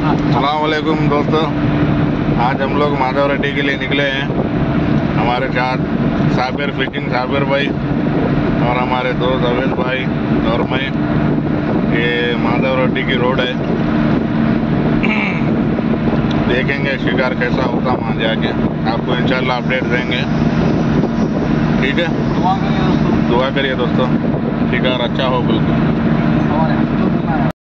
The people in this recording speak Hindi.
अस्सलाम वालेकुम दोस्तों, आज हम लोग माधव रेड्डी के लिए निकले हैं। हमारे साथ साबिर फिशिंग साबिर भाई और हमारे दोस्त अवेश भाई और मैं। ये माधव रेड्डी की रोड है। देखेंगे शिकार कैसा होता वहाँ जाके, आपको इंशाल्लाह अपडेट देंगे। ठीक है, दुआ करिए दोस्तों, शिकार अच्छा हो बिल्कुल।